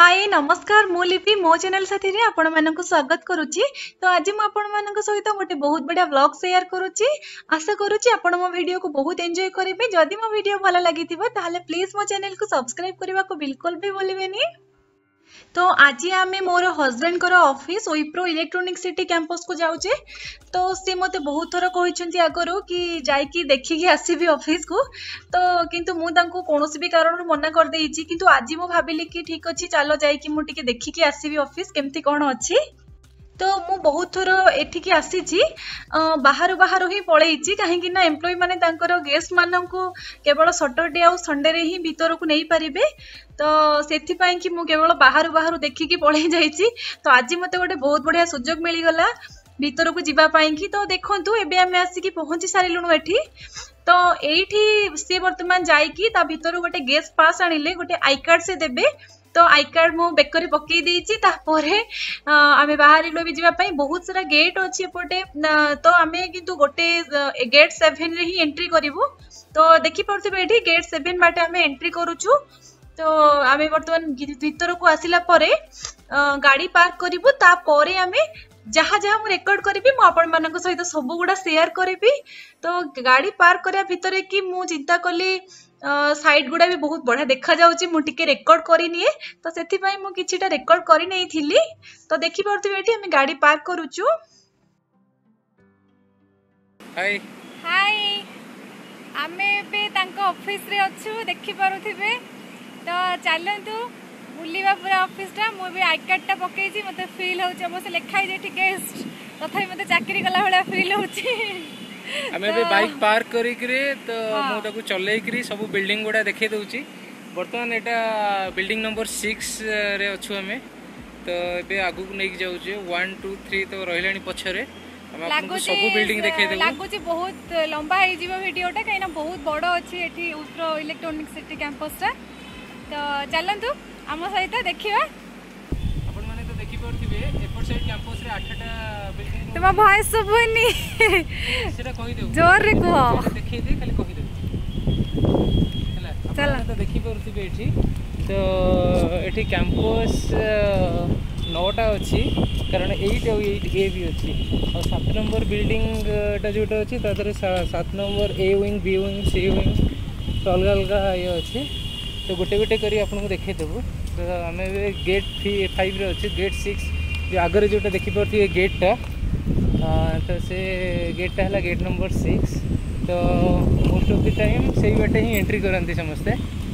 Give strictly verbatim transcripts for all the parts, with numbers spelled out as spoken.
हाय नमस्कार मु लिपि मो चैनल साथी रे आपण मानक स्वागत करुच्ची। तो आज मु आपण मानक सहित गोटे बहुत बढ़िया ब्लॉग शेयर करुच्ची। आशा करुच्ची आपण मो वीडियो को बहुत एंजॉय करेंगे। जदि मो वीडियो भल लगी ताहले प्लीज मो चैनल को सब्सक्राइब करने को बिल्कुल भी भूलिबेनी। तो आज आम मोर husband office Wipro Electronic City campus को जाऊे। तो सी मते बहुत थर कहते आगर कि जाइकी देखिकी आसबि ऑफिस को। तो किंतु मु तांको कोनोसी भी कारण मना कर देइछि। किंतु आज मु भाबिली कि ठीक अछि चलो जाइकी मु टिके देखिकी आसबि ऑफिस केमती कोन अछि। तो मु बहुत थर एठिकी आसीछि बाहर बाहर ही पळेइछि काहेकि ना एम्प्लॉय माने तांकर गेस्ट माननकु केवल सैटरडे आ संडे रे ही भीतर को नहीं पारिबे। तो सेथि पई कि मु केवल बाहर बाहर देखिकी पळेइ जाइछि। तो आज मते गोटे बहुत बढ़िया सुजोग मिली गला भीतर को जीवा पाई कि। तो देखंतु एबे आमे आसीकी पहुंची सारिलुनु एठी। तो एठी से वर्तमान जाइकी ता भीतर गोटे गेस्ट पास आनिले गोटे आई कार्ड से देबे। तो आई कार्ड मु बेकरी पकई देइछि। तापरे आमे बाहर लो भी जीवा पई बहुत सारा गेट अछि एपटे। तो आमे किंतु गोटे गेट सेवन रे ही एंट्री करिवु। तो देखि परथिबे एठी गेट सेवन बाटे आमे एंट्री करूछु। तो आमे वर्तमान भीतर को आसिला परे गाड़ी पार्क करिवु। तापरे आमे जहाँ जहाँ मुझे रेकर्ड करी मु आपण मानक सहित सब गुड़ा शेयर करी। तो गाड़ी पार्क करिया भितर कि मु चिंता कली साइड गुड़ा भी बहुत बढ़िया देखा जाउची मु टिके रेकर्ड करी निए। तो सेथि पई मु किछिटा रेकर्ड करी नै थिली। तो देखि परथिबे एठी हम गाड़ी पार्क करूछु। हाय हाय आमे बे तांको ऑफिस रे अछु देखि पारुथिबे। तो चलंतु बुलिबा पूरा ऑफिस टा मु भी आई कार्ड टा पकेई छी मते फील होउछ अबसे लेखाई जे गेस्ट तथापि मते चाकरी कला भला फील होउछ। हमें भी बाइक पार्क करी करे तो मु ताकू चलेई करी सब बिल्डिंग गुडा देखै दउची। वर्तमान एटा बिल्डिंग नंबर सिक्स रे अछु हमें। तो एबे आगु को नै जाउ जे वन टू थ्री तो रहलानी पछरे हम आपको सब बिल्डिंग देखै देबो। लागुची बहुत लंबा हे जीव वीडियोटा काइना बहुत बड़ अछि एठी विप्रो इलेक्ट्रॉनिक सिटी कैंपस टा। तो चलंतु आम सहित देखिबा। अपन माने तो देखि परथिबे एपर साइड कैंपस रे आठटा बिल्डिंग। तुम वॉइस सुबुनी सेटा कहि देउ जोर रे कहो देखि दे खाली कहि दे हला। अपन तो देखि परथिबे एठी। तो एठी कैंपस नौटा अछि कारण एट और एट ए भी अछि और सात नंबर बिल्डिंग टा जोटा अछि तादरे सात number A wing B wing C wing तो अलग अलग ये अछि। तो गोटे गोटे करी आपको देखे देबू। तो आम गेट फाइव रे अच्छे गेट सिक्स जो आगे जोटा देखी पारे गेटा। तो से गेटा है गेट नंबर सिक्स। तो मोस्ट ऑफ द टाइम से बाटे ही एंट्री करती समस्ते।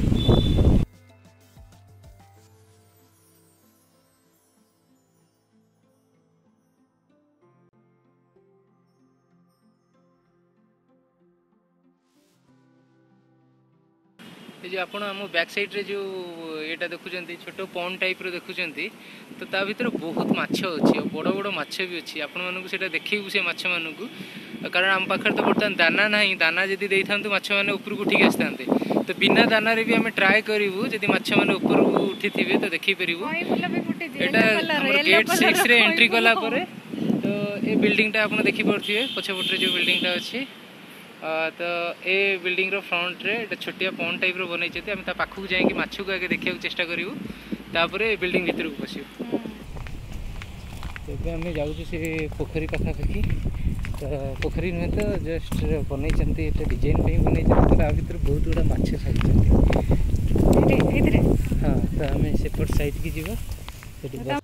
जो आप बैक साइड रे जो एटा देखुचंती छोटो पॉन्ड टाइप रो देखुचंती। तो ता भीतर बहुत माछ अछि और बड़ बड़ माछ भी अछि। आपण मानकु सेटा देखिबु से माछ मानकु कारण हम पाखर तो बर्तन दाना नाही। दाना जदी देइथांतु माछ माने ऊपर को ठीक आस्तांते। तो बिना दाना रे भी हम ट्राई करिवु जदी माछ माने ऊपर को उठी थिबे तो देखि परिवु। एटा हमर गेट सिक्स रे एंट्री कला परे। तो ए बिल्डिंग टा आपण देखि परथिबे पछे पटरे जो बिल्डिंग टा अछि। तो ए बिल्डिंग रो फ्रंट रे एटा छोटिया पॉन्ड टाइप रो बनै छथि। हम ता पाखु जाय कि माछु को आगे देखिया चेष्टा करिवु तापरे बिल्डिंग भीतर को पसिबु। एबे हम जाउ से पोखरी पाखा पाखी। तो पोखरी में तो जस्ट बनै छथि एटा डिजाइन पे बनै छथि। तो आ भीतर बहुत गुडा माछ साइड छथि इधर इधर। हां तो हम सेपट साइड की जीवा सेठी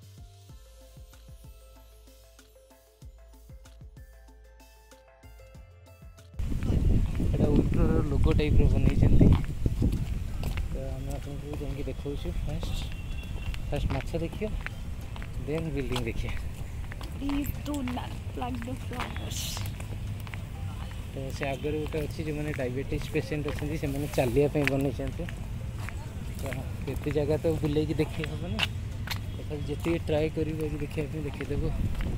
लोगो टाइप रो बनै छथि। तो हम आपको जाके देखौ छु। फर्स्ट फर्स्ट माछ देखियो देन बिल्डिंग देखिए। Please do not plug the flowers. तो से आगर गोटे अच्छी जो मैंने डायबिटीज पेसेंट अच्छे से मैंने चलिया बनै छथि। तो केते जगह तो बुले की देखि हबनी तथा जति ट्राई करिवो कि देखिया पे देखि देबो।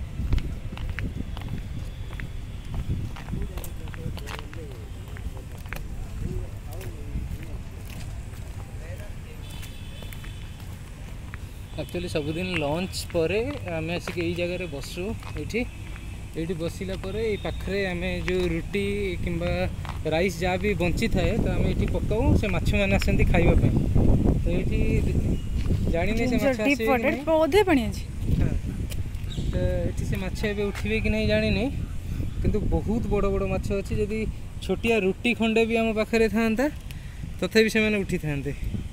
एक्चुअली सबुदिन लंच पर आम आसिक यही जगह बसु। ये ये बसला ये पाखे आम जो रुटी किंबा राइस जहाँ भी बंची थाए तो आम ये पकाऊ से माछ मैंने आसती खावाई। तो ये जानी से माछ डीप वाटर पौधे पानी अछि तो ये से माछ ए उठे कि नहीं जानी नहीं किंतु बहुत बड़ बड़ माछ अच्छी जदि छोटिया रुटी खंडे भी आम पाखे था तथापि से मैंने उठी था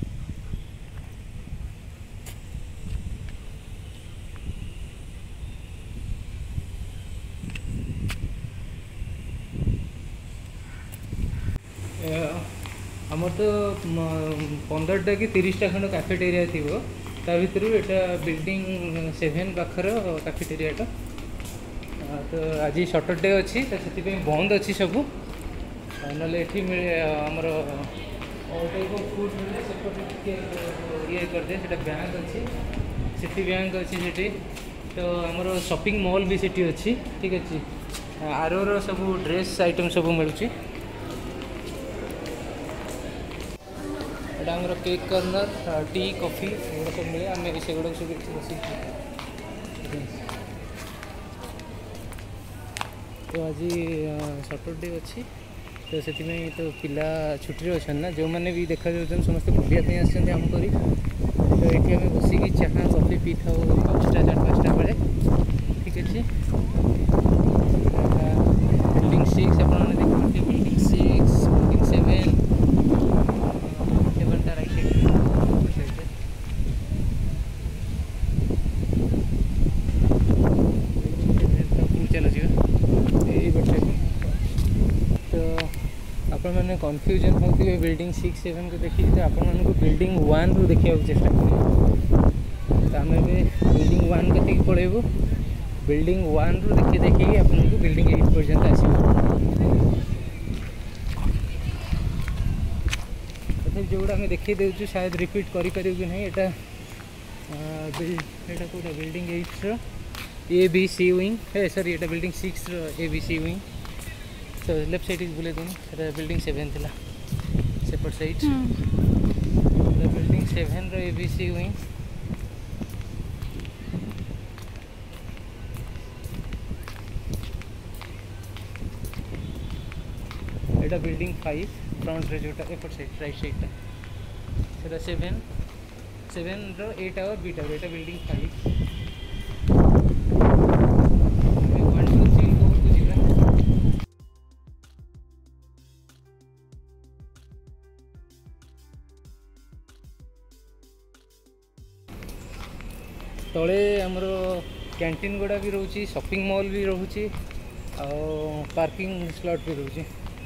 आमर तो पंद्रहटा कि तीसटा खंड कैफेटेरिया थी ता भर यहाँ बिल्डिंग सेवेन पाखर कैफेटेरियाटा तो आज सटरडे अच्छी तो से बंद अच्छी सब ना मिले आमर टाइप ऑफ फूड मिले ये करदे से बैंक अच्छी सिटी बैंक अच्छी सेठी तो आमर शॉपिंग मॉल भी सेठी अच्छी ठीक अच्छे आरोर सब ड्रेस आइटम सब मिलूँ एटा हमर केक कॉर्नर टी कॉफी एगुड़ा सब मिले आम से गुड़ा सब बस तो आज सटरडे अच्छी तो से तो पिला छुट्टी अच्छा ना जो मैंने भी देखा जाऊँ समस्त बुलायापी आम कर तो ये आम बसिक चाहा कॉफी पी था पाँचटा चार पाँचटा बेले ठीक अच्छे बिल्डिंग सिक्स आप देखते बिल्डिंग सिक्स बिल्डिंग सेवेन मैंने कन्फ्यूजन होते बिल्डिंग सिक्स सेवेन को देखिए तो आपण को बिल्डिंग वन रु देखा चेष्टा करें तो आम बिल्डिंग वन कति पड़ेबू बिल्डिंग वन रु देखिए देखिए आपन को बिल्डिंग एट पर्यंत आसो तथा जोड़ा आम देखी देचु शायद रिपीट करें कि नहीं एटा एटा कोटा बिल्डिंग एट रो ए बी सी विंग है सॉरी एटा बिल्डिंग सिक्स रो ए बी सी विंग तो लेफ्ट साइड बुले दिन बिल्डिंग सेवेन थी सेपट साइड बिल्डिंग सेवेन रो एबीसी विंग एटा बिल्डिंग फाइव फ्रंट रे जोटा एपट साइड राइट साइड सेटा सेवेन सेवेन रो ए टावर बी टावर एटा बिल्डिंग फाइव तले आमर कैंटीन गुड़ा भी रोचे शॉपिंग मॉल भी रोचे आ पार्किंग स्लॉट भी रोचे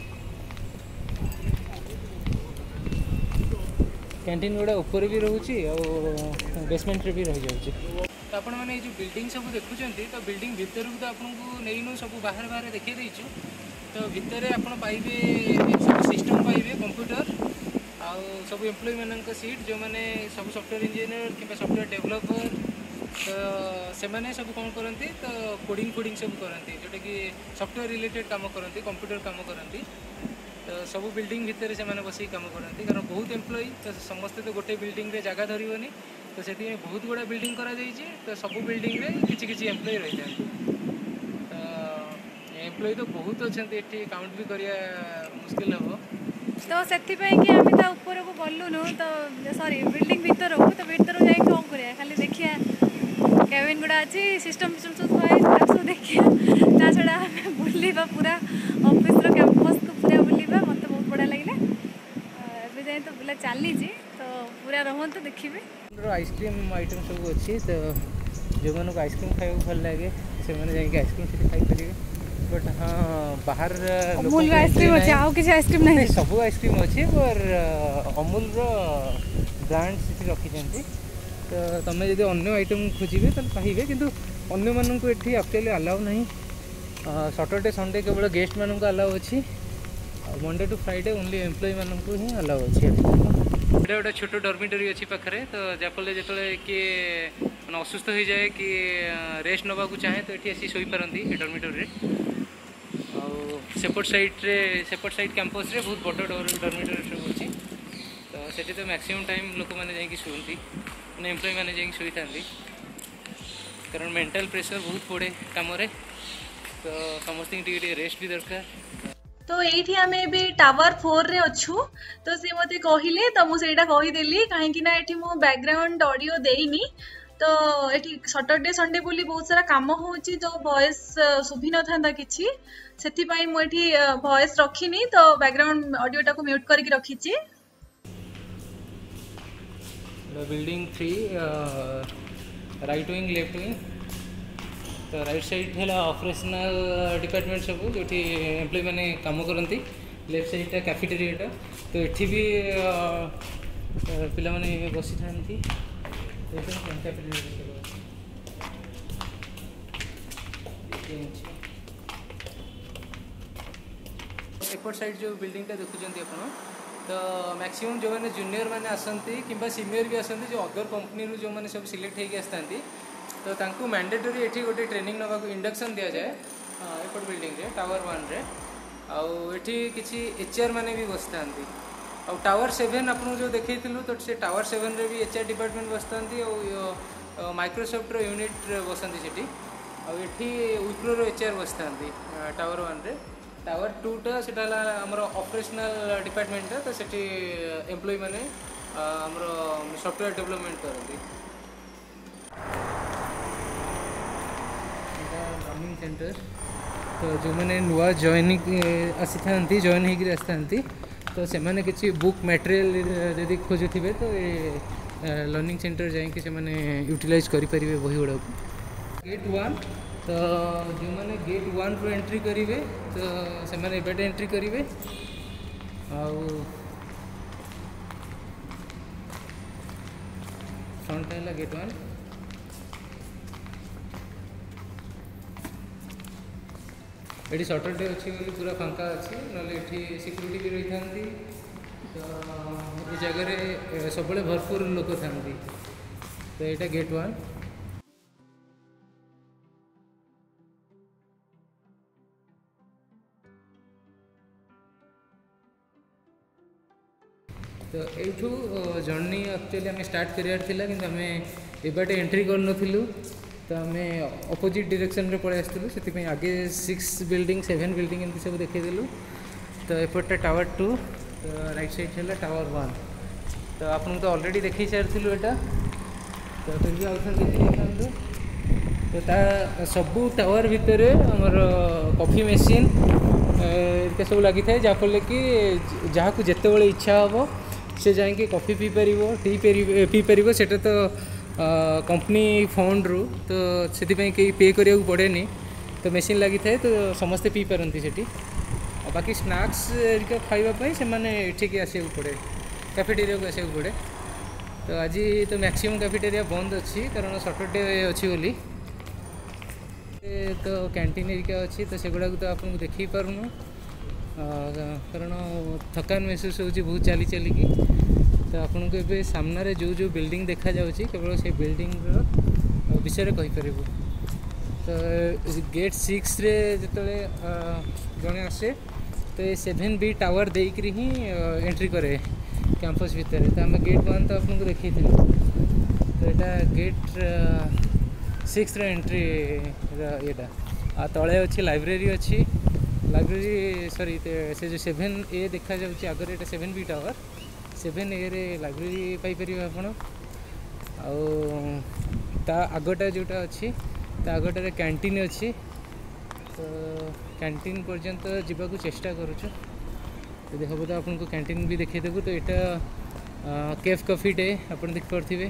कैंटीन गुड़ा ऊपर भी रोचे आ बेसमेंट रे भी रही जाऊँगी तो आपण मैंने जो बिल्डिंग सब देखुं तो बिल्डिंग भितर तो आपको नहीं सब बाहर बाहर देखी देचु तो भितर आप पाइबे सब सिस्टम पाइबे कंप्यूटर आ सब एम्प्लॉय मान सीट जो मैंने सब सॉफ्टवेयर इंजीनियर कि सॉफ्टवेयर डेवलपर तो से मैंने सब कौन करती तो कोडिंग कोडिंग सब करती जोटा कि सॉफ्टवेयर रिलेटेड काम करती कंप्यूटर काम करती तो सब बिल्डिंग भितर से मैंने बस काम करती कारण बहुत एम्प्लॉय तो समस्ते तो गोटे बिल्डिंग रे जगह धरनी तो से बहुत गुड़ा बिल्डिंग करा तो सब बिल्डिंग रे किछि किछि एम्प्लॉय रही जाते तो एम्प्लॉय तो बहुत अच्छा ये काउंट भी करिया मुश्किल हम तो से कि आम ता ऊपर को गलुनु तो सॉरी बिल्डिंग भीतर को तो भीतर जाए कौन करिया खाली देखिया केबिन गुड़ा अच्छी सिस्टम सिस्टम सब सब देखिया ता छड़ा बुलवा पूरा ऑफिस रो कैंपस को पूरा बुलवा मत बहुत बढ़िया लगिला एबे जाए तो बुला चली जी तो पूरा रहन तो देखिबे आइसक्रीम आइटम सब अच्छी तो जो मन को आइसक्रीम खाइबा भल लागे से माने जाई के आइसक्रीम से खाई परिबे बट हाँ बाहर अमूल आइसक्रीम अच्छे आउ किसी आइसक्रीम नहीं सब आइसक्रीम अच्छे पर अमूल रो ब्रांड से रखी तो तुम जब अन्य आइटम खोजे तो पाइबे किंतु अन्य मानक ये एक्चुअली अलाउ नहीं सैटरडे संडे केवल गेस्ट मानक अलाउ अच्छी Monday to Friday only employ मानक ही अलाउ अच्छी ये गोटे छोट डॉर्मिटरी अच्छी पाखे तो जहाँफल जो किए असुस्थ हो जाए कि रेस्ट नवा चाहे तो ये आसी शोई पारती डॉर्मिटरी सेपट साइड रे सेपट साइड कैंपस रे बहुत बड़ डॉर्मिटरी सब अच्छी तो सेठी तो मैक्सिमम टाइम लोक मैंने जाकि शुंती मैंने एम्प्लॉय मैंने जाकि शुई था कारण मेंटल प्रेशर बहुत पड़े काम तो समस्त रेस्ट भी दरकार तो एठी आमे एबे टावर फोर रे अच्छू तो से मते कहिले तो मु सेटा कहिदेली काहेकि ना एठी मु बैकग्राउंड ऑडियो देइनी तो एठी सैटरडे संडे बोली बहुत सारा काम होची जो वॉइस सुभी न थांदा किछि सेथि पई मु एठी वॉइस रखिनी तो बैकग्राउंड ऑडियो टाको म्यूट करके रखिछि। Building three right wing left wing तो राइट साइड है ऑपरेशनल डिपार्टमेंट सब जो एम्प्लॉय मैंने काम करती लेफ्ट साइडटा कैफेटेरियाटा तो ये भी पिला माने बसी था एपट साइड जो बिल्डिंगटा देखुंत आप तो मैक्सिमम जो मैंने जूनियर मैंने आसती कि सीनियर भी आसती जो अदर कंपनी जो मैंने सब सिलेक्ट होगी आसती तो तांकु मैंडेटरी एठी गोटे ट्रेनिंग नवा इंडक्शन दिया जाए एपट बिल्डिंग रे टावर वन रे आउ एठी किछि एचआर माने भी बसतांती आउ टावर सेवन आपन जो देखैथिलु तो से टावर सेवन रे भी एचआर डिपार्टमेंट बसतांती आउ माइक्रोसॉफ्ट रो यूनिट बसंती सेठी आउ एठी विप्रो रो एचआर बसतांती टावर वन रे टावर टू टा सेटा हमर ऑपरेशनल डिपार्टमेंट तो सेठी एम्प्लॉय माने हमर सॉफ्टवेयर डेवलपमेंट करंती। लर्निंग सेंटर तो जो मैंने नुआ जॉइनिंग आसी था जॉइन होकर आसती तो से मैंने किसी बुक मटेरियल यदि खोजुवे तो ये लर्निंग सेंटर जाकि से यूटिलाइज करेंगे बही गुड़ा गेट वन तो जो मैंने गेट वन रू एंट्री करेंगे तो से मैंने एबेटे एंट्री करेंगे आउ फ्रंट है गेट वन ये सैटरडे अच्छी बोली पूरा फांका अच्छी ना सिक्यूरीटी भी रही था तो ये जगह सब भरपूर लोक था तो यहाँ गेट वन तो यू जर्नी एक्चुअली आम स्टार्ट करार कि आम एबाटे एंट्री कर तो आम अपोजिट डायरेक्शन रे पड़े आसलु से आगे सिक्स बिल्डिंग सेवेन बिल्डिंग एमती सब देखदेलु तो एपटा टावर टू तो राइट साइड है टावर वन तो आपको तो ऑलरेडी देखी सारी यहाँ तो फिर भी आउट देखते तो ता सबू टावर भितर आमर कॉफी मेसीन सब लगी था जहाँफल कि जहाँ को जिते बड़े इच्छा हम से जाकि कॉफी पी पार टी पी पार से तो कंपनी फंड रू तो से कहीं पे करा पड़ेनि तो मेसीन लगी थाए तो समस्ते पी पारती से बाकी स्नैक्स खावाई से ठीक आसक पड़े कैफेटेरिया को आसक पड़े तो आज तो मैक्सिमम कैफेटेरिया बंद अच्छी कारण सैटरडे अच्छी बोली तो कैंटीन एरिका अच्छी तो सेगुड़ा तो आपको देखी पारूनु कारण थकान महसूस हो बहुत चली चलिकी तो आपन को ए सामने जो जो बिल्डिंग देखा जाउची केवल से बिल्डिंग विषय कहीपर तो गेट सिक्स रे जिते जड़े आसे तो ये सेवेन बी टावर देकर ही एंट्री करे कैंपस भितर तो आम गेट वन तो आपको देखी तो यहाँ गेट सिक्स एंट्री यहाँ आ तले अच्छी लाइब्रेरी अच्छी लाइब्रेरी सॉरी से जो सेवेन ए देखा जाउची आगे यहाँ seven B tower seven A रे लाइब्रेरी पाइपर आपण आ आगटा जोटा अच्छी आगटार कैंटीन अच्छी तो कैंटीन पर्यंत जावाक चेष्टा करुचु तो देखो तो आपको कैंटीन भी देखीदेबू तो यहाँ केफ कॉफी डे आप देखिपे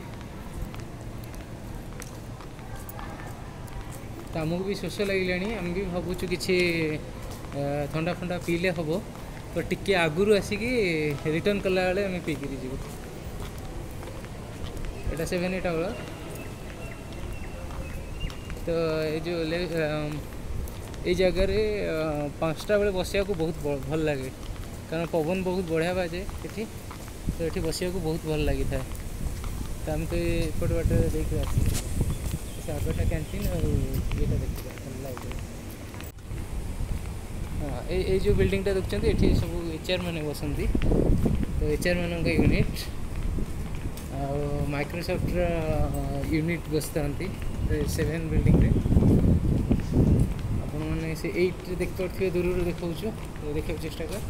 तो आमको भी शोष लगे आम भी भावुँ कि थंडा फंडा पीले हम तो टिके आगुरी आसिकी रिटर्न कला बेले आम पीकि जीव एटा सेवेन एट टावर तो ये जो ये जगार पाँचटा बेले बसिया को बहुत भल लगे कारण पवन बहुत बढ़िया बाजे ये तो ये बसिया को बहुत भल लगी था तो आमको एपट बाट देख आस आगटा कैंटीन और ये देखिए भल लगे हाँ ये जो बिल्डिंगटा देखते ये सब एचआर मैंने बसती तो एचआर मान यूनिट आ माइक्रोसॉफ्ट यूनिट बसता तो सेवेन बिल्डिंग रे आपण मैंने से एट देख पारे दूर देखा देखा चेष्टा कर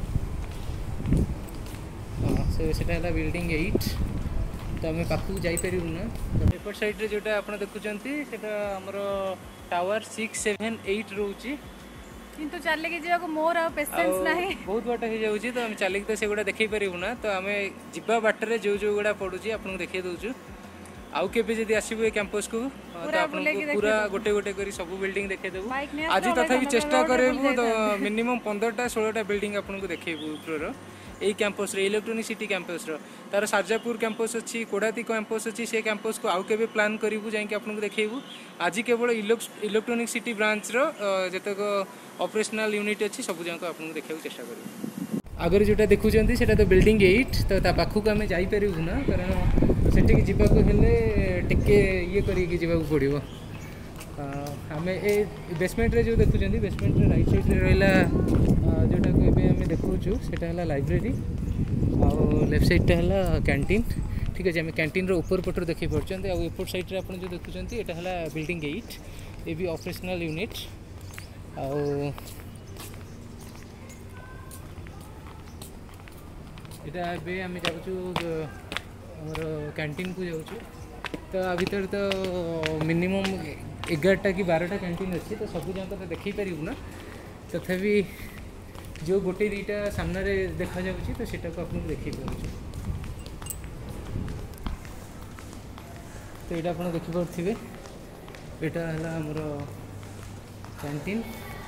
हाँ से सेटा बिल्डिंग एट तो आम पाखक जापर ना एपट साइड जोटा आप देखुं आमर टावर सिक्स सेवेन एट रोचे किंतु चलिकी जावाक मोर पेशेंस नाही बहुत बाट हो जाउची तो हम चलिक तो सेगुड़ा देखै परिबु ना तो आम जिबा बाटरे जो जो गुड़ा पड़ुची आपन देखै दउछु आउ केबे जदी आसीबु ए कैंपस को तो आपन पूरा गोटे गोटे करी सब बिल्डिंग देखै देबु आज तथापि चेष्टा करबु तो मिनिमम पंद्रह टा सोलह टा बिल्डिंग आपन को देखैबु ऊपर यही कैंपस रे इलेक्ट्रोनिक सिटी कैंपस रो तार सारजापुर कैंपस अच्छी कोडाती कैंपस अच्छी से कैंपस को आउ केबे प्लान करिवु जाई कि आपन को देखैबु आज केवल इलेक्ट्रोनिक सिटी ब्रांच रो जतक ऑपरेशनल यूनिट अच्छी सब जाक आपन को देखा चेष्टा करिवु आगर जोटा देखुचंती सेटा तो बिल्डिंग एट तो ता पाखक आम जाई परिवु ना कारण सेठी जीवा को हेले टिके ये करी कि जीवा को पड़िबो आम ए बेसमेंट रे जो देखुचंती बेसमेंट रे राइट साइड रे रहला जोटा को एबे आम देखुचु सेटा हला लाइब्रेरी आ लेफ्ट साइड टा हला कैंटीन ठीक है आम कैंटीन रो ऊपर पटर देखि परचंती आ एपोर्ट साइड रे आपन जो देखुचंती एटा हला बिल्डिंग एट ए भी ऑपरेशनल यूनिट आउ इटा एबे आम जाऊँ आमर कैंटीन को जाऊँ तो आ भीतर तो मिनिमम एगारटा कि बारटा कैंटीन अच्छी तो सब जाक तो देखी पारू ना तथापि जो गोटे दुईटा सामने देखा जाऊँगी तो सेटा को आपको देखी पारे तो यहाँ आप देखिपे यहाँ है आमर कैंटीन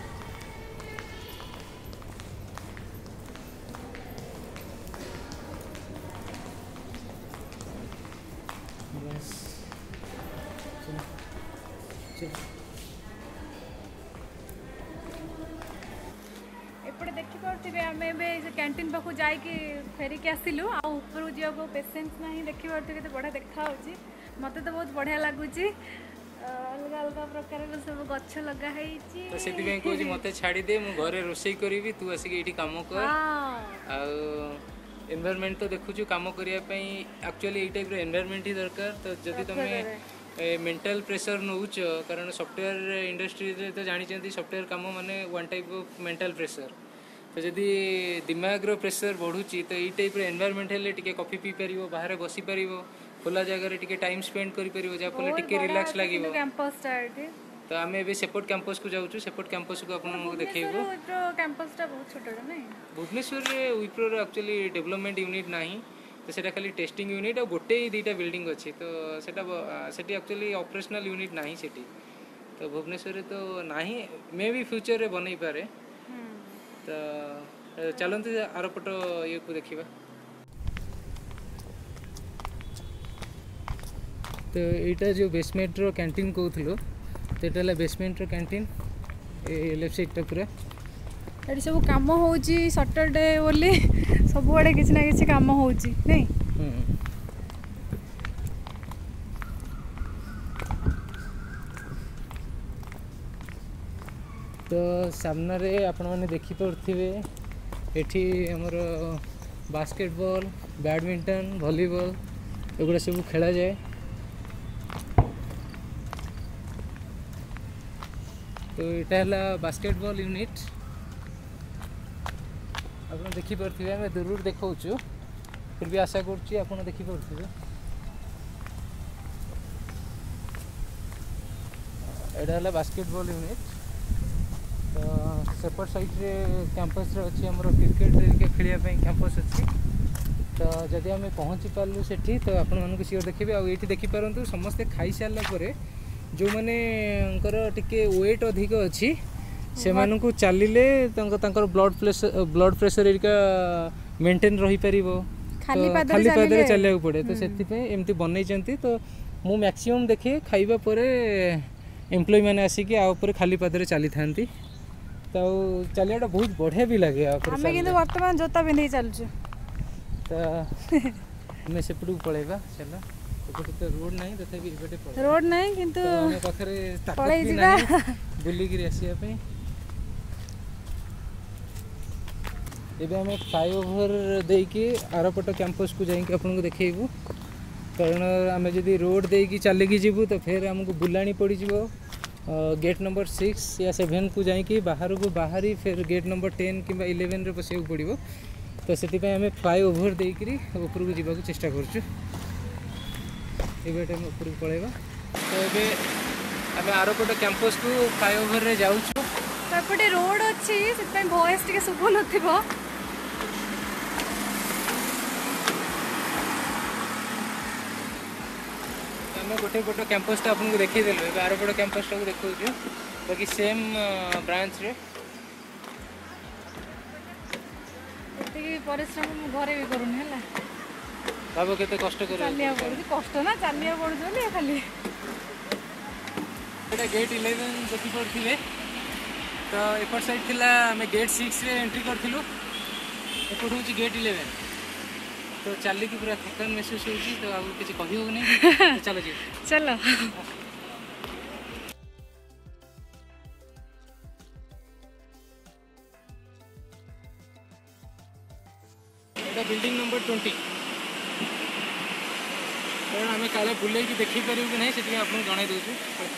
बस चल चल एपटे देखि पारथिबे आमे बे कैंटीन पाखु जाई कि फेरी के आसिलु आ ऊपर जिया को पेशेंस नाही देखि पारथिबे तो बड़ा देखा होची मते तो बहुत बढ़िया लागुची अलग अलग प्रकार सब गछ लगा है तो से कौन मत छाड़ी दे मु घरे रोसई करी तू आसिक ये कम कर आ एनवायरनमेंट तो देखु कम करने एक्चुअली ये टाइप एनवायरनमेंट ही दरकार तो जदि तुम मेंटल प्रेशर नौच कारण सॉफ्टवेयर इंडस्ट्री तो जानी सॉफ्टवेयर कम माने one type of mental pressure तो जदि दिमाग प्रेशर बढ़ुची तो ये टाइप एनवायरनमेंट हेले टिके कॉफी पी पार बाहर बसी पार खोला जगह टिके टाइम स्पेंड करि परिबो जा फले टिके रिलैक्स लागिवो कैंपस स्टार्ट तो आम ए सेपट कैंपस को जाऊँ सेपट कैंपस को आपको देखो कैंपस टा बहुत छोटा नहीं भुवनेश्वर रे विप्रो एक्चुअली डेवलपमेंट यूनिट नहीं तो सेटा खाली टेस्टिंग यूनिट और गोटे दुईटा बिल्डिंग अच्छी तो सेटा सेठी एक्चुअली ऑपरेशनल यूनिट नहीं सेठी तो भुवनेश्वर तो नहीं मे भी फ्यूचर रे बनै पारे तो चलते आर पट ये को देखिबा तो यहाँ जो बेसमेंट रो कैंटीन कहूलो तो यहाँ बेसमेंट रो कैंटीन लेफ्ट साइड पूरा ये सब कम होची सैटरडे बोली सब आड़े किसी ना किसी कम होची नहीं तो सामने रे आपण मैंने देखी पारे एठी हमर बास्केटबॉल बैडमिंटन वॉलीबॉल एगुड़ा सब खेला जाए तो यहाँ है बास्केटबॉल यूनिट आप देखिपे आम दूर देखा फिर भी आशा कर देखिपे यहाँ है बास्केटबॉल यूनिट तो सेपट साइड रे कैंपस रे अच्छी आम क्रिकेट खेलने कैंपस अच्छी तो जदि आम पहुँची पार्लु से तो आपण सियोर देखिए आउ ये देखिपारतु समस्ते खाई सारा जो मैंने टिके वेट अधिक अच्छी से मानू चलिले ब्लड प्रेशर ब्लड प्रेशर एरिका मेंटेन रही पारिबो खाली पादरे चलिया पड़े तो से एमती बनई तो मु मैक्सिमम देखे खाइबा परे एम्प्लॉय मैंने आसिक आउे खाली पादरे चली था तो चलिया बहुत बढ़िया भी लगे आमे किंतु वर्तमान जोता पिंधि चलछु तो हमें सेपटू पळेबा चलो एपटे तो रोड नहीं तथापि एपटे पळे रोड नहीं किंतु हम पाखरे ताकत भी नहीं बुली गिरी आसिया पे एबे हम फ्लाईओवर देकी आरपट कैंपस को जाई आपन को देखेबू कारण आम जदि रोड देकी चलिकी जीवु तो फिर हमको बुलाणी पड़ी जीवो गेट नंबर सिक्स या सेभेन को जाकि बाहर को बाहरी फिर गेट नंबर टेन कि इलेवेन रे पशिया पड़ो तो से आम फ्लाई ओभर देकर ऊपर को जावाक चेष्टा करूँ ऊपर को पलैबा तो ये आम आरपट कैंपस को फ्लाई ओभर रे जाऊँ एपटे रोड अच्छी से वॉइस टे शुभ न आम गोटे पट कैंपस आपको देखीदेलु ए आरपट कैंपस टाक देखा बाकी सेम ब्रांच रे परिश्रम घरे भी करूनी है भाव केते कष्ट कर चलिया पड़ू कष्ट ना चलिया पड़ू खाली गेट इलेवेन देखी पड़े तो एपट साइड थिला आम गेट सिक्स रे एंट्री करूँ एपट हूँ गेट इलेवेन तो चलिक पूरा थकान महसूस होती तो आगे किसी कही होनी चलो जी चलो बिल्डिंग नंबर ट्वेंटी कारण आम काले बुले देखी पारू कि नहीं से आपको जन दूसरी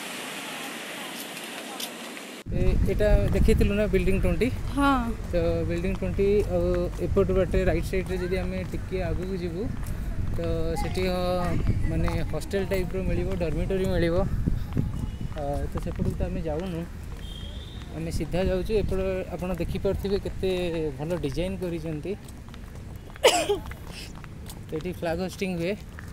एटा देखी ना बिल्डिंग ट्वेंटी हाँ तो बिल्डिंग ट्वेंटी एपट बाटे राइट साइड रे जदि आमे टिके आगु को जीवु तो सेठी माने हॉस्टल टाइप रो मिलिबो डॉर्मिटरी मिलिबो तो सेपट तो आमे जाउनु आमे सीधा जाउछु एपट आपण देखि परथिबे केते भलो डिजाइन करी जंती तो एटी फ्लैग होस्टिंग हुए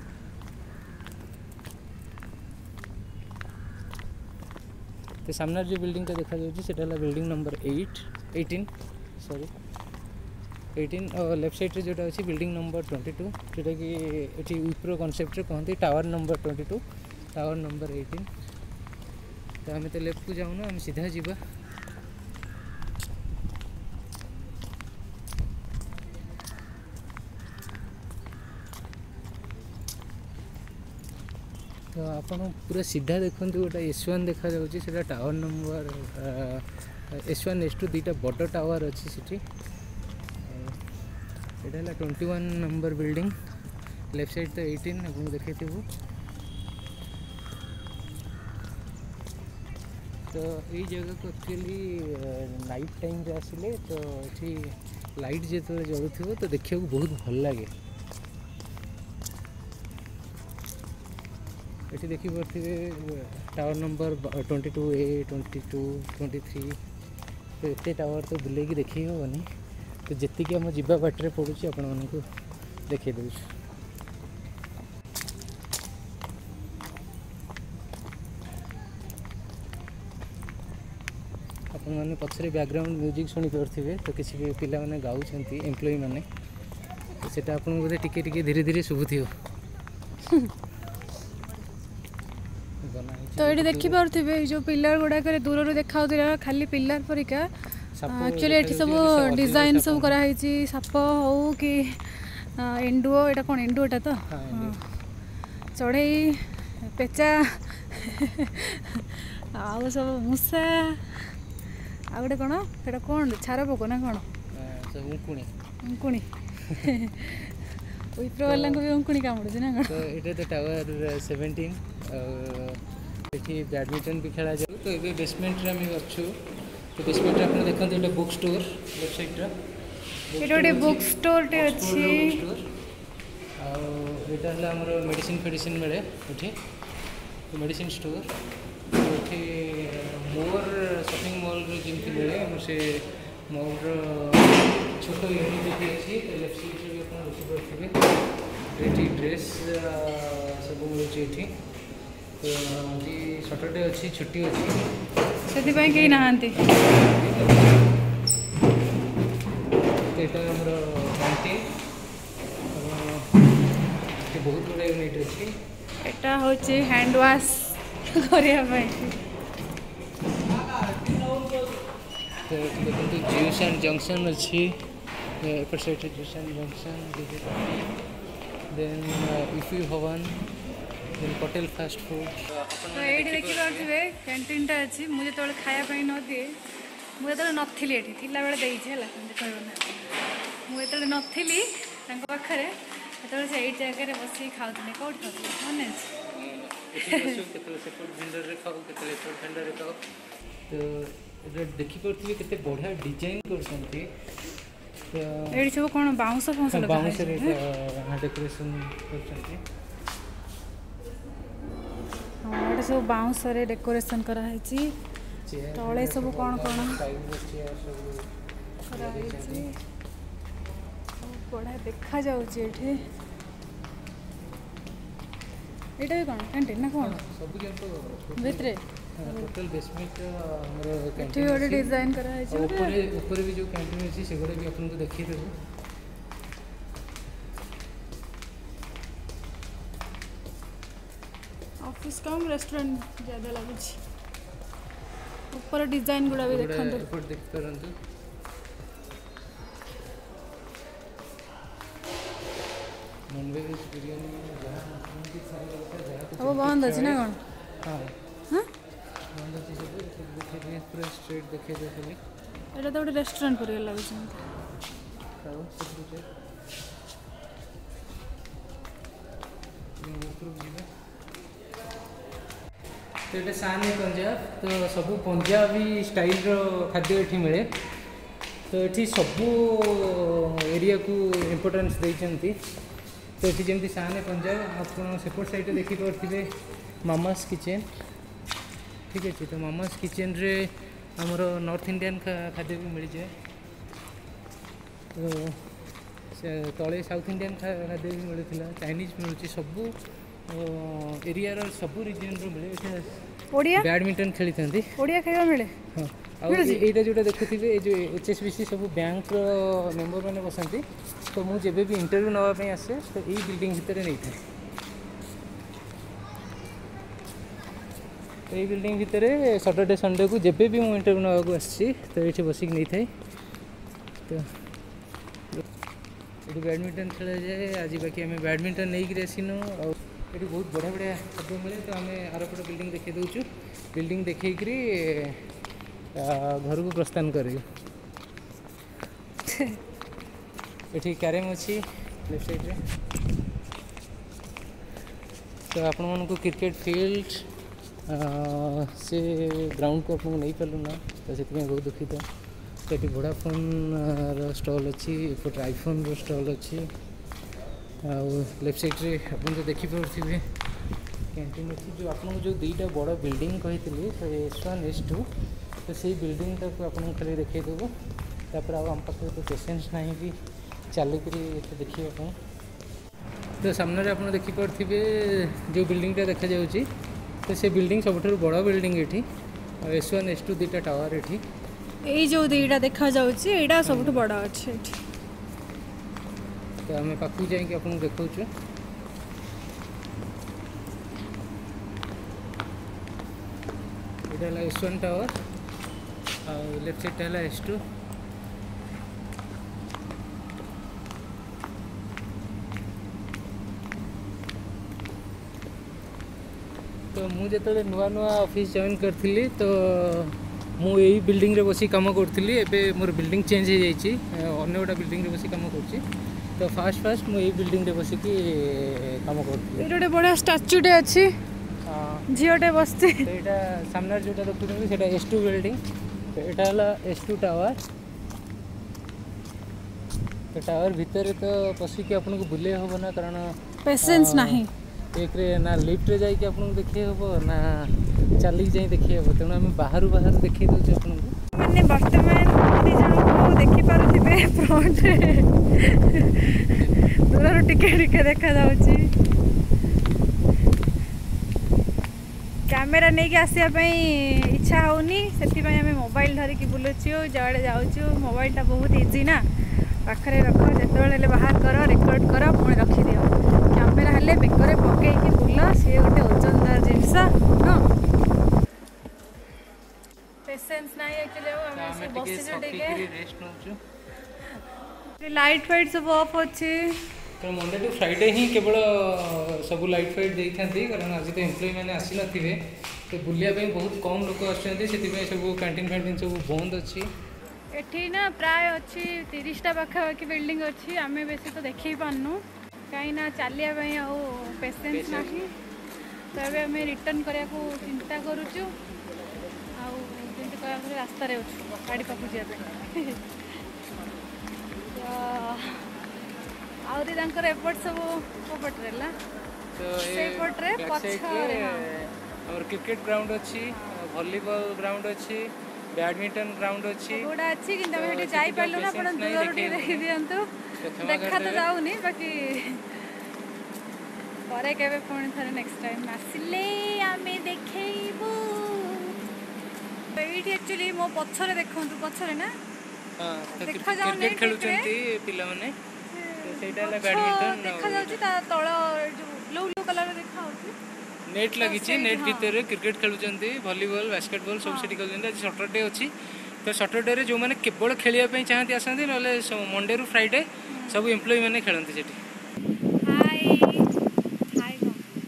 तो सामने जो बिल्डिंग देखा जाए building number eight eighteen sorry eighteen और लेफ्ट साइड रे जोटा अच्छी बिल्डिंग नंबर ट्वेंटी टू जोटा कि ये विप्रो कॉन्सेप्ट कहते tower number twenty two tower number eighteen तो आम तो लेफ्ट को जाऊना आम सीधा जीवा तो आप पूरा सीधा देखते गोटे एस वन देखा जाऊँगी tower number S one S two दुईटा बड़ टावर अच्छी से यहाँ twenty one number building left side तो एटीन आपको देखे तो ये जगह को एक्चुअली नाइट टाइम रे आसिले तो ये लाइट जो जलुव तो देखा बहुत भल लगे ये देखी पारे tower number twenty two A twenty two twenty three तो ये टावर तो बुले देखी हेनी तो जी आम जावा बाटर पड़ू आपण मानक देखे दे आपण मैंने पछरे बैकग्राउंड म्यूजिक शुणी पारे तो किसी भी पिला माने गाउछंती एम्प्लॉय माने तो सेटा आपन बोधे टिके टिके धीरे धीरे शुभुथियो तो ये देखी पारे जो पिलर गुड़ाक दूर देखा खाली पिलर परिका एक्चुअली ये सब डिजाइन सब कराई साप हो कि एंडुओ यहाँ कौन एंडुओटा तो चढ़ई पेचा आउ सब मूसा आ गए कौन से कौन छार पोक ना कौन उंकुणी विप्रो वाला भी उंकुणी कामुड़ी ना तो ये तो टावर सेवेंटीन ये बैडमिंटन भी खेला जाए तो ये बेसमेंट रे हम अच्छु तो बेसमेंट आप देखते ये बुक स्टोर लेफ्ट साइड ये गोटे बुक स्टोर टे अच्छी आटा है आमर मेडिसिन फेडिसिन मिले ये तो मेडिसिन स्टोर ये मोर शॉपिंग मॉल जमी मिले से मोर छोट यूनिट अच्छी लेफ्ट साइड भी आप देखिपे ये ड्रेस सब मिलूँ तो आज सटरडे अच्छी छुट्टी अच्छी से कहीं नहांती तो आमर कैंटीन बहुत गुड़ा यूनिट अच्छी एटा हूँ हैंड वाश करने तो देखते ज्यूस एंड जंक्शन अच्छी एपट side juice and junction then इफी भवन देन पटेल फास्ट फूड तो ये देखिए कैंटीन टा अच्छी मुझे जो खायापी न दिए मुझे नी ये बेले देखे मुझे नी पाखे से जगह बस खाऊे कौट खाऊे मन एठी बसो केतले सेपट भेंडर रे खाओ केतले एपट भेंडर रे खाओ तो एटा देखि परथि केते बढ़िया डिजाइन करछन्ती तो एडी सब कोन बाउंस फौंस लगा बाउंस रे डेकोरेशन करछन्ती हां एडी सब बाउंस रे डेकोरेशन करा हैची तळे सब कोन कोन करा हैची बड़ा देखा जाउची एठी एटा भी कोन कैंटीन ना कोन सब जन भितरे टोटल बेसमेंट हमर एठी कैंटीन ओडे डिजाइन करा हैची ऊपर ऊपर भी जो कैंटीन अछि सेगोडे भी आपन को देखि देबो ऑफिस कम रेस्टोरेंट ज्यादा लागुची ऊपर डिजाइन गुडा भी देखंतु ऊपर देख परंतु नॉनवेज बिरयानी जहां की सारी लगता है जहां अब बंद अछि ना कोन हां हां बंद अछि सब देखिए पूरा स्ट्रेट देखिए देखली एटा तो ओडे रेस्टोरेंट पर लागुची खाओ सब कुछ ये ऊपर जीवे तो ये साने पंजाब तो सब पंजाबी स्टाइल रो खाद्य एठी मिले तो ये सब एरिया को इम्पोर्टेंस देइचंती तो ये जमी साने पंजाब आप सेपट साइड देखी पारे मामास किचेन ठीक अच्छे तो मामास किचेन रे आमर नॉर्थ इंडियन खाद्य भी मिल जाए तो तले साउथ इंडियन खाद्य भी मिलता चाइनीज मिलूँ सब एरिया सब रिजन रो मिले ओडिया बैडमिंटन खेली था ओडिया खाଇବା मिले हाँ आईटा जोटा देखुवे ये जो एच एस बी सी सब बैंक मेम्बर मैंने बसती तो मुझे भी इंटरव्यू नापी आसे तो यही बिल्डिंग भितर नहीं था तो यही बिल्डिंग भितर सैटरडे संडे को जब भी मुझे इंटरव्यू नाक आसी तो ये बसिक नहीं था तो ये बैडमिंटन खेला जाए आज बाकी आम बैडमिंटन नहीं कि आसीनु ये बहुत बढ़िया बढ़िया खाद्य मिले तो आम आरपट बिल्डिंग देखे दूचु बिल्डिंग देखी घर को प्रस्थान कर ये क्यारेम अच्छी लेफ्ट साइड रे तो आपण मन को क्रिकेट फील्ड से ग्राउंड को आपको नहीं पालू ना तो से बहुत दुखित तो ये वोडाफोन स्टॉल अच्छी एपटे आईफोन रो स्टॉल अच्छी आ लेफ्ट साइड रे अपन जो देखि पारे कैंटीन अच्छी जो आपको जो दुईटा बड़ बिल्डिंग कही तो एस वन एस टू तो से बिल्डिंग टाक आपको खाली देखी देबो तापर आम पाखे तो पेसेंस ना भी चलिक देखिए तो सामने आप देखिपे जो बिल्डिंगटा देखा जाऊँगी तो से बिल्डिंग सब बड़ बिल्डिंग ये एस वन एस टू दुईटा टावर ये ये जो दुईटा देखा जाउची एडा सबटु बड़ा अछि एठी तो आम पाखु जाइए आपको देखा यहाँ एस वन टावर और लेफ्ट साइड है एस टू तो मुझे जो नुआ नुआ ऑफिस जॉइन करी तो मु यही बिल्डिंग रे बसी काम करी एवं मोर बिल्डिंग चेंज हो जाइए अन्य गोटा बिल्डिंग रे बसी काम कर तो फास्ट फास्ट मुझे बिल्डिंग रे बसिक काम कर बड़ा स्टाच्यूटे अच्छी झीटे बसती यहाँ सामने जो देखते एस टू बिल्डिंग तो यहाँ है एस टू टावर तो टावर भितर तो पशिकी आपको बुले हम ना कारण पेशेंस नहीं एक रे ना लिफ्ट रे जाइए आपको देखी हम ना चलिक जाए देखी हम तेणु आम बाहर बाहर देखी दूचे आपको मैंने वर्तमान दी जन को देखि पारुथिबे फ्रंट रे दूर टिके टिके देखा जाउची कैमेरा नहीं कि आसिया पई इच्छा होनी सेति पई हमें मोबाइल धरि कि बुलुछु जड़े जाउछु मोबाइल टा बहुत इजी ना पाखरे रख जेतबेले बाहर कर रेकॉर्ड कर पुणी रखी दियो कैमेरा हेले बेकरे पकई कि बुल सी गोटे ओजनदार जिनस न पेशेंस नहीं एक्चुअली हम बसिजु टिके रेस्ट नउछु लाइट फाइट सब ऑफ अछि तो मंडे टू फ्राइडे ही केवल सब लाइट फाइट देते कारण आज तो एम्प्लॉय मैंने आसी नथिबे तो बुलिया बहुत कम लोक आछंती सेति सब कैंटीन फैंटीन सब बंद अच्छी एठी ना प्राय अच्छी तीस टा पाखापाखि बिल्डिंग अच्छी आम बेसी तो देख पारनु कहीं ना चलिया पेसेंस नहीं तो ଏବେ ଆମେ ରିଟର୍ନ କରିବାକୁ ଚିନ୍ତା କରୁଛୁ ଆଉ ଯେମିତି କହିବାକୁ ଗଲେ ରାସ୍ତାରେ ଅଛୁ ଗାଡ଼ି ପାଖକୁ ଯିବା ପାଇଁ ତ ଆହୁରି ତାଙ୍କର ଏପଟ ସବୁ କୋଉ ପଟରେ ହେଲା तो ସେଇପଟରେ ପଛରେ ହଁ और क्रिकेट ग्राउंड अच्छी वॉलीबॉल ग्राउंड अच्छी बैडमिंटन ग्राउंड अच्छी ଗୁଡ଼ା ଅଛି କିନ୍ତୁ ଆମେ ସେଠି ଯାଇପାରିଲୁ ନା ଆପଣ ଦୂରରୁ ଟିକେ ଦେଖିଦିଅନ୍ତୁ ଦେଖା ତ ଯାଉନି ବାକି ପରେ କେବେ ପୁଣି ଥରେ ନେକ୍ସଟ ଟାଇମ୍ ଆସିଲେ ଆମେ ଦେଖେଇବୁ ଏଇଠି ଆକ୍ଚୁଆଲି ମୋ ପଛରେ ଦେଖନ୍ତୁ ପଛରେ ନା ଦେଖାଯାଉନି क्रिकेट खेलुचंती पिला माने ସେଇଟା ହେଲା ବ୍ୟାଡମିଣ୍ଟନ ଦେଖାଯାଉଛି ତା ତଳ ଯୋଉ ବ୍ଲୁ ବ୍ଲୁ କଲର ଦେଖାଯାଉଛି ନେଟ୍ ଲାଗିଛି ନେଟ୍ ଭିତରେ କ୍ରିକେଟ ଖେଳୁଛନ୍ତି ଭଲିବଲ ବାସ୍କେଟବଲ ସବୁ ସେଠି ଖେଳୁଛନ୍ତି ଆଜି ସଟରଡେ ଅଛି ତ ସଟରଡେରେ ଯେଉଁମାନେ କେବଳ ଖେଳିବା ପାଇଁ ଚାହାନ୍ତି ଆସନ୍ତି ନହେଲେ ମଣ୍ଡେରୁ ଫ୍ରାଇଡେ ସବୁ ଏମ୍ପ୍ଲୟି ମାନେ ଖେଳନ୍ତି ସେଠି ହାଇ ହାଇ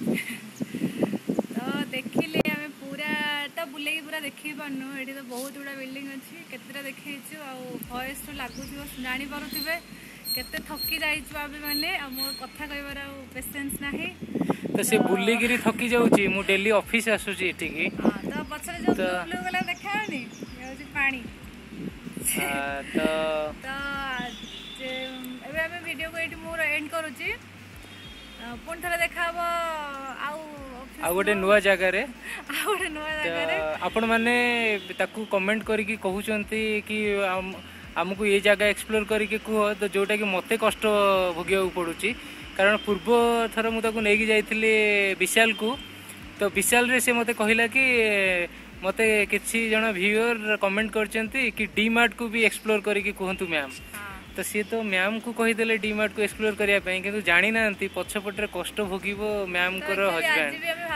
ତ ଦେଖିଲେ ଆମେ ପୁରା ତ ବୁଲେଇକି ପୁରା ଦେଖେଇ ପାରୁନୁ ଏଠି ତ ବହୁତ ଗୁଡ଼ା ବିଲ୍ଡିଂ ଅଛି କେତେଟା ଦେଖେଇଛୁ ଆଉ ଭଏସ୍ରୁ ଲାଗୁଥିବ ଜାଣିପାରୁଥିବେ କେତେ ଥକି ଯାଇଛୁ ଆମେ ମାନେ ଆଉ ମୋର କଥା କହିବାର ଆଉ ପେସେନ୍ସ ନାହିଁ ତ ସେ ବୁଲିକିରି ଥକି ଯାଉଛି ମୁଁ ଡେଲି ଅଫିସ ଆସୁଛି ଏଠିକି ତ ପଛରେ ଯୋଉ ବ୍ଲୁ ବ୍ଲୁ କଲର ଦେଖାଯାଉନି ଏ ହେଉଛି ପାଣି ତ ତ ଏବେ ଆମେ ଭିଡ଼ିଓକୁ ଏଇଠି ମୁଁ ଏଣ୍ଡ କରୁଛି ପୁଣି ଥରେ ଦେଖାହବ ଆଉ ଆଉ ଗୋଟେ ନୂଆ ଜାଗାରେ ଆଉ ଗୋଟେ ନୂଆ ଜାଗାରେ ଆପଣ ମାନେ ତାକୁ କମେଣ୍ଟ କରିକି କହୁଛନ୍ତି କି ଆମକୁ ଏ ଜାଗା ଏକ୍ସପ୍ଲୋର କରିକି କୁହ ତ ଯେଉଁଟାକି ମୋତେ କଷ୍ଟ ଭୋଗିବାକୁ ପଡ଼ୁଛି କାରଣ ପୂର୍ବ ଥର ମୁଁ ତାକୁ ନେଇକି ଯାଇଥିଲି ବିଶାଲକୁ ତ ବିଶାଲରେ ସେ ମୋତେ କହିଲା କି ମୋତେ କିଛି ଜଣ ଭିୟୁଅର କମେଣ୍ଟ କରିଛନ୍ତି କି ଡି ମାର୍ଟକୁ ବି ଏକ୍ସପ୍ଲୋର କରିକି କୁହନ୍ତୁ ମ୍ୟାମ୍ ତ ସିଏ ତ ମ୍ୟାମ୍କୁ କହିଦେଲେ ଡି ମାର୍ଟକୁ ଏକ୍ସପ୍ଲୋର କରିବା ପାଇଁ କିନ୍ତୁ ଜାଣିନାହାନ୍ତି ପଛପଟରେ କଷ୍ଟ ଭୋଗିବ ମ୍ୟାମ୍ଙ୍କର ହଜବ୍ୟାଣ୍ଡ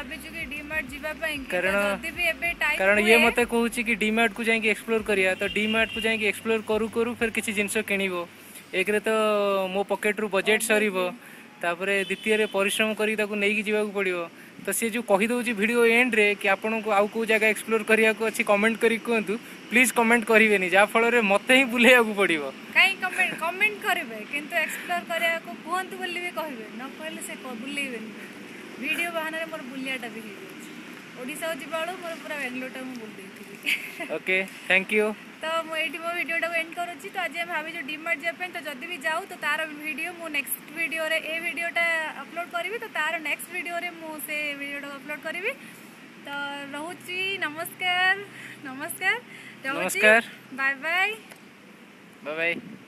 କାରଣ କାରଣ ଇଏ ମୋତେ କହୁଛି କି ଡି ମାର୍ଟକୁ ଯାଇକି ଏକ୍ସପ୍ଲୋର କରିବା ତ ଡି ମାର୍ଟକୁ ଯାଇକି ଏକ୍ସପ୍ଲୋର କରୁ କରୁ ଫେର କିଛି ଜିନିଷ କିଣିବ ଏକରେ ତ ମୋ ପକେଟରୁ ବଜେଟ୍ ସରିବ ତାପରେ ଦ୍ୱିତୀୟରେ ପରିଶ୍ରମ କରିକି ତାକୁ ନେଇକି ଯିବାକୁ ପଡ଼ିବ ତ ସିଏ ଯେଉଁ କହିଦେଉଛି ଭିଡ଼ିଓ ଏଣ୍ଡରେ କି ଆପଣଙ୍କୁ ଆଉ କେଉଁ ଜାଗା ଏକ୍ସପ୍ଲୋର କରିବାକୁ ଅଛି କମେଣ୍ଟ କରିକି କୁହନ୍ତୁ ପ୍ଲିଜ୍ କମେଣ୍ଟ କରିବେନି ଯାହାଫଳରେ ମୋତେ ହିଁ ବୁଲେଇବାକୁ ପଡ଼ିବ କାହିଁ କମେଣ୍ଟ କମେଣ୍ଟ କରିବେ କିନ୍ତୁ ଏକ୍ସପ୍ଲୋର କରିବାକୁ କୁହନ୍ତୁ ବୋଲି ବି କହିବେ ନ କହିଲେ ସେ ବୁଲେଇବେନି ଭିଡ଼ିଓ ବାହାନାରେ ମୋର ବୁଲିଆଟା ବି ହେଇଯାଉଛି ଓଡ଼ିଶାକୁ ଯିବା ବେଳକୁ ମୋର ପୁରା ବେଙ୍ଗଲୋରଟା ମୁଁ ବୁଲି ଦେଇଥିଲି ଓକେ ଥ୍ୟାଙ୍କ ୟୁ ତ ମୁଁ ଏଇଠି ମୋ ଭିଡ଼ିଓଟାକୁ ଏଣ୍ଡ କରୁଛି ତ ଆଜି ଆମେ ଭାବିଛୁ ଡିମାର୍ଟ ଯିବା ପାଇଁ ତ ଯଦି ବି ଯାଉ ତ ତାର ଭିଡ଼ିଓ ମୁଁ ନେକ୍ସଟ ଭିଡ଼ିଓରେ ଏ ଭିଡ଼ିଓଟା ଅପଲୋଡ଼ କରିବି ତ ତାର ନେକ୍ସଟ ଭିଡ଼ିଓରେ ମୁଁ ସେ ଭିଡ଼ିଓଟାକୁ ଅପଲୋଡ଼ କରିବି ତ ରହୁଛି ନମସ୍କାର ନମସ୍କାର ରହୁଛି ନମସ୍କାର ବାଏ ବାଏ ବାଏ ବାଏ